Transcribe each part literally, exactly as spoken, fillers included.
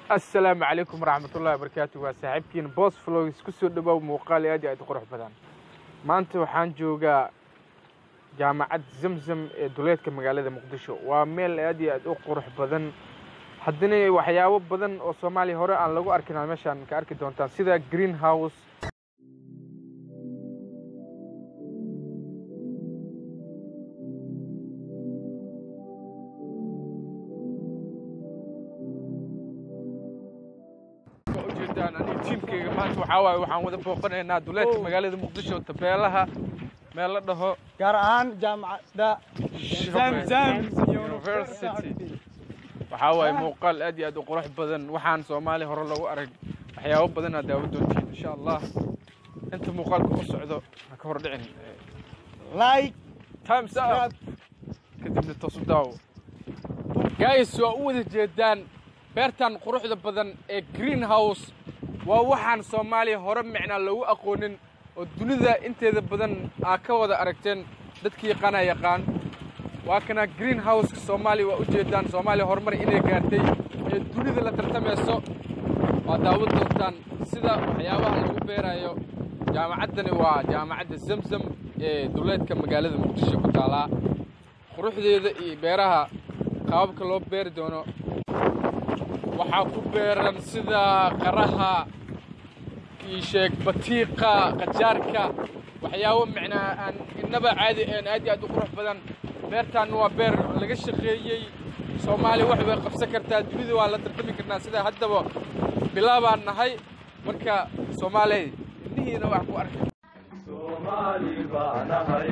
السلام عليكم ورحمة الله وبركاته وصاحبكين بوس فلوغس كسو دبو موقال aad aad qurux badan maanta waxaan joogaa jaamacad Zamzam ee duleedka magaalada Muqdisho waa meel aad aad u qurux badan haddana waxyaabo badan oo Soomaali hore aan lagu arkin meeshan ka arki doontaan sida greenhouse أنا تيمكي ما أنتوا حواي وحنا وذا فوقنا هنا دولات مقالة مقدشة تبيلها ميلا ده قرآن جامعة دا زمزم يونيفرسيتي وحواي موقال أدي أدو قروح بدن وحان سومالي هور الله وأرج حياة بدن أداود دونتين إن شاء الله أنتم موقالكم الصعدة هكور دعين لايك تايم ساب كتبنا التصداو جايز سوؤود جدًا beertan quruxda badan ee greenhouse waa waxaan Soomaaliya hore macna lagu aqoonin oo dunida inteeda badan aa ka wada aragteen dadkii qana yaqaan waa kana greenhouse Soomaaliya waa u jeedaan Soomaaliya horumar inay gaartay ee dunida la tartamayso waa daawad doontaan sida waxyaabaha lagu beerayo jaamacadani waa jaamacadda Zamzam ee duleedka magaalada Muqdisho ku taala quruxdeeda iyo beeraha qaabka loo beeri doono waxaa ku beeran sida qaraha kiisheeg batiiqa qajaarka waxyaabo macnaa aan inaba caadi aan aad aad u qurux badan beertan waa beer laga shaqeeyay Soomaali wax way qabsan kartaa dunida waa la tartami karnaa sida haddaba bilaabaan nahay marka Soomaali innihiina wax ku arkay Soomaali baa nahay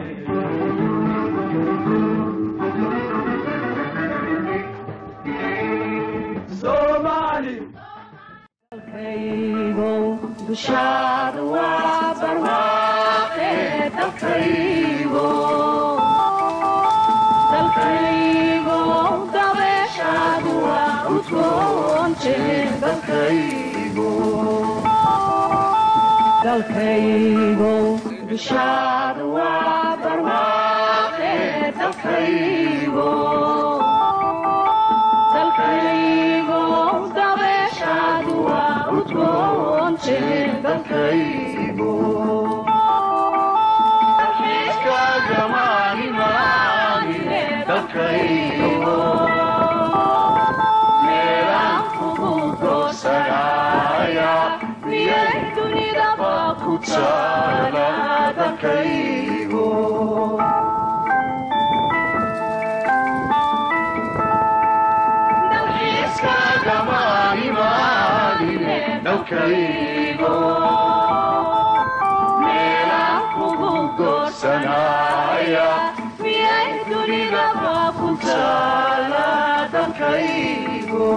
Somali Dalkaygo dushaada waa barwaaqe dalkaygo dalkaygo dabeeshaadu waa udgoonte dalkaygo dalkaygo dushaada waa barwaaqe dalkaygo dalkaygo dabeeshaadu waa udgoonte dalkaygo iskaaga maalimaanine dalkaygo meelaan kugu doorsanaya miyay dunida baa ku taala dalkaygo iskaaga maalimaanine dalkaygo meelaan kugu doorsanaya miyay dunida baa ku taala dalkaygo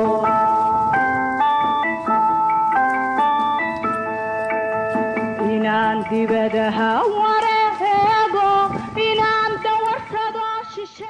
inaan dibadaha wareego inaan dawarkado shishe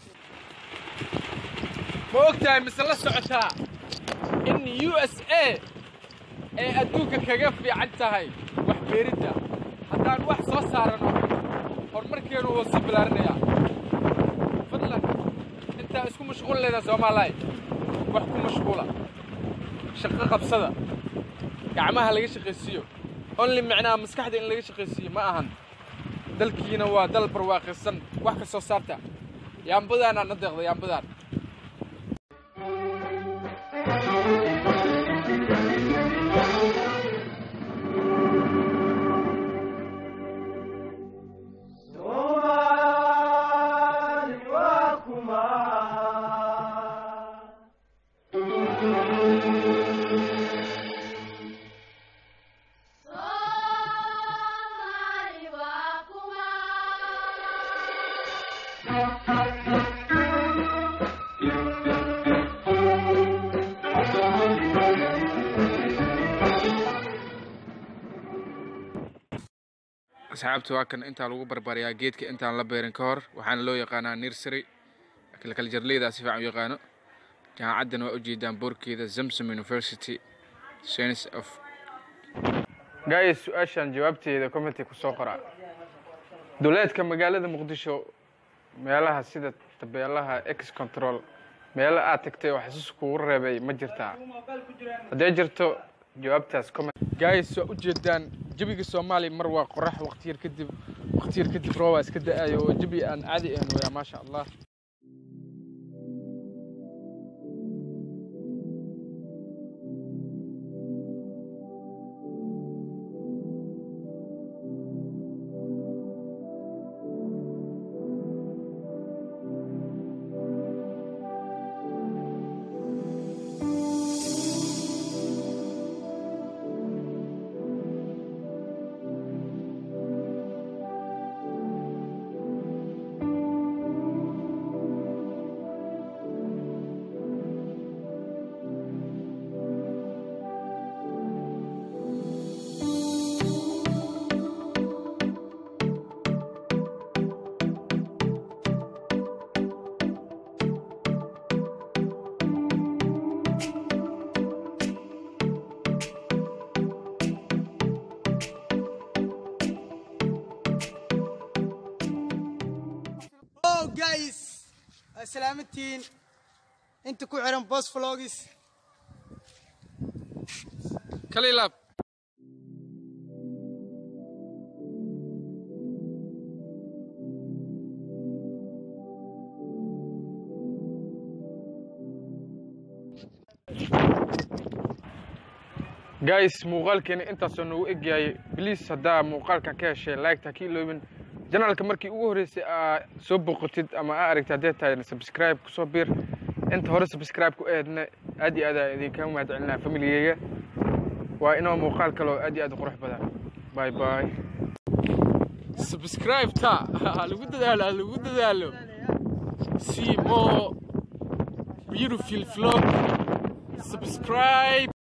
ma ogtahay mise la socotaa in U S A ay adduunka kaga fiican tahay wax beeridda haddaan wax soo saarano horumarkeenu wuu sii bilaarinayaa fadlan intaa isku mashquul leeda Soomaaliya wax ku mashquula shaqo qabsada gacmaha laga shaqaysiiyo only macnaa maskaxda in laga shaqaysiiyo ma ahan dalkiina waa dal barwaaqaysan wax ka soo saarta yaambadaan aan deeqda yaambadaan asxaabtu waa kan inta lagu barbariyaa geedka intaan la beerin ka hor waxaana loo yaqaanaa nursery kala jarleeda si fiican u yaqaano jaamacaddan waa u jeedaan boorkeeda Zamzam University Science of guys su'aashan jawaabteeda comment ku soo qora duleedka magaalada Muqdisho meelaha sida tabeelaha X control meel aad tagtay wax xasuus kugu reebay ma jirtaa haddii jirto jawaabtaas comment guys waa u jeedaan jabiga Soomaali mar waa qorax waqti yar kadib waqti yar kadib roob iska da'ayo oo jabi aan caadi ahayn waa ma sha Allah guys سلامتين انت كو عرن بوس فلوجز كليلاب guys muuqaalkeena intaas oo nagu egyahay please hadaa muuqaalka ka heshay like ta kiiloomin janaalka markii ugu horeysay aa soo boqotid ama aa aragtay hadii tahay subscribe ku soo bir inta hore subscribe ku eedna aad iyo aad idinka mahad celinaa familygayga waa inoo muuqaal kale oo aad iyo aad u qurux badan bye bye subscribe ta lagu dadaalo lagu dadaalo see more beautiful vlog subscribe